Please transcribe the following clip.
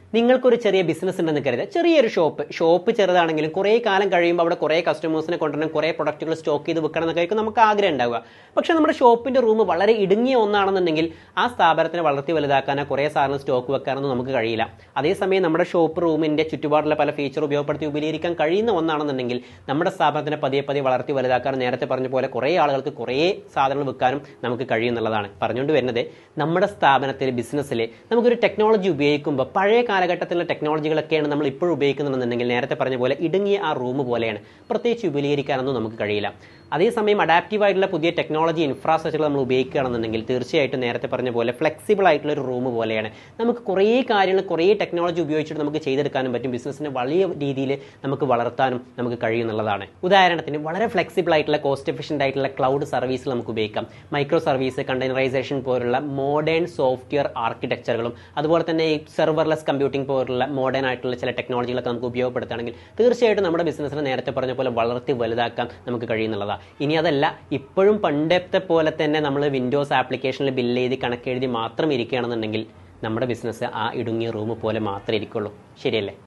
നിങ്ങൾക്കൊരു ചെറിയ ബിസിനസ് ഉണ്ടെന്ന് കരുതുക, ചെറിയൊരു ഷോപ്പ് ചെറുതാണെങ്കിലും കുറേ കാലം കഴിയുമ്പോൾ അവിടെ കുറേ കസ്റ്റമേഴ്സിനെ കൊണ്ടുവരണം, കുറേ പ്രൊഡക്റ്റുകൾ സ്റ്റോക്ക് ചെയ്ത് വെക്കണം എന്നൊക്കെ നമുക്ക് ആഗ്രഹം ഉണ്ടാവുക. പക്ഷേ നമ്മുടെ ഷോപ്പിന്റെ റൂം വളരെ ഇടുങ്ങിയ ഒന്നാണെന്നുണ്ടെങ്കിൽ ആ സ്ഥാപനത്തിനെ വളർത്തി വലുതാക്കാനോ കുറേ സാധനം സ്റ്റോക്ക് വെക്കാനൊന്നും നമുക്ക് കഴിയില്ല. അതേസമയം നമ്മുടെ ഷോപ്പ് റൂമിന്റെ ചുറ്റുപാടുള്ള പല ഫീച്ചർ ഉപയോഗപ്പെടുത്തി വിപുലീകരിക്കാൻ കഴിയുന്ന ഒന്നാണെന്നുണ്ടെങ്കിൽ നമ്മുടെ സ്ഥാപനത്തിനെ പതിയെ പതിയെ വളർത്തി വലുതാക്കാനും നേരത്തെ പറഞ്ഞ പോലെ കുറേ ആളുകൾക്ക് കുറേ സാധനങ്ങൾ വിൽക്കാനും നമുക്ക് കഴിയുന്നുള്ളതാണ്. പറഞ്ഞുകൊണ്ട് വരുന്നത്, നമ്മുടെ സ്ഥാപനത്തിൽ ബിസിനസ്സിൽ നമുക്കൊരു ടെക്നോളജി ഉപയോഗിക്കുമ്പോൾ പഴയ കാലഘട്ടത്തിലുള്ള ടെക്നോളജികളൊക്കെയാണ് നമ്മൾ ഇപ്പോഴും ഉപയോഗിക്കുന്നുണ്ടെന്നുണ്ടെങ്കിൽ നേരത്തെ പറഞ്ഞ പോലെ ഇടുങ്ങിയ ആ റൂം പോലെയാണ്, പ്രത്യേകിച്ച് വിപുലീകരിക്കാനൊന്നും നമുക്ക് കഴിയില്ല. അതേസമയം അഡാപ്റ്റീവ് ആയിട്ടുള്ള പുതിയ ടെക്നോളജി ഇൻഫ്രാസ്ട്രക്ചർ നമ്മൾ ഉപയോഗിക്കുകയാണെന്നുണ്ടെങ്കിൽ തീർച്ചയായിട്ടും നേരത്തെ പറഞ്ഞ പോലെ ഫ്ലെക്സിബിൾ ആയിട്ടുള്ള ഒരു റൂം പോലെയാണ്. നമുക്ക് കുറേ കാര്യങ്ങൾ കുറേ ടെക്നോളജി ഉപയോഗിച്ചിട്ട് നമുക്ക് ചെയ്തെടുക്കാനും പറ്റും, ബിസിനസ്സിനെ വലിയ രീതിയിൽ നമുക്ക് വളർത്താനും നമുക്ക് കഴിയുന്നുള്ളതാണ്. ഉദാഹരണത്തിന് വളരെ ഫ്ലെക്സിബിൾ ആയിട്ടുള്ള കോസ്റ്റ് എഫിഷ്യൻ്റ് ആയിട്ടുള്ള ക്ലൗഡ് സർവീസ് നമുക്ക് ഉപയോഗിക്കാം. മൈക്രോ സർവീസ്, കണ്ടെയ്നറൈസേഷൻ പോലുള്ള മോഡേൺ സോഫ്റ്റ്വെയർ ആർക്കിടെക്ചറുകളും അതുപോലെ തന്നെ ഈ സെർവർലെസ് കമ്പ്യൂട്ടിംഗ് പോലുള്ള മോഡേൺ ആയിട്ടുള്ള ചില ടെക്നോളജികളൊക്കെ നമുക്ക് ഉപയോഗപ്പെടുത്തുകയാണെങ്കിൽ തീർച്ചയായിട്ടും നമ്മുടെ ബിസിനസ്സിനെ നേരത്തെ പറഞ്ഞ പോലെ വളർത്തി വലുതാക്കാൻ നമുക്ക് കഴിയുന്നുള്ളതാണ്. ഇനി അതല്ല, ഇപ്പോഴും പണ്ടത്തെ പോലെ തന്നെ നമ്മൾ വിൻഡോസ് ആപ്ലിക്കേഷനിൽ ബില്ല് ചെയ്ത് കണക്കെഴുതി മാത്രം ഇരിക്കുകയാണെന്നുണ്ടെങ്കിൽ നമ്മുടെ ബിസിനസ് ആ ഇടുങ്ങിയ റൂം പോലെ മാത്രമേ ഇരിക്കുള്ളൂ. ശരിയല്ലേ?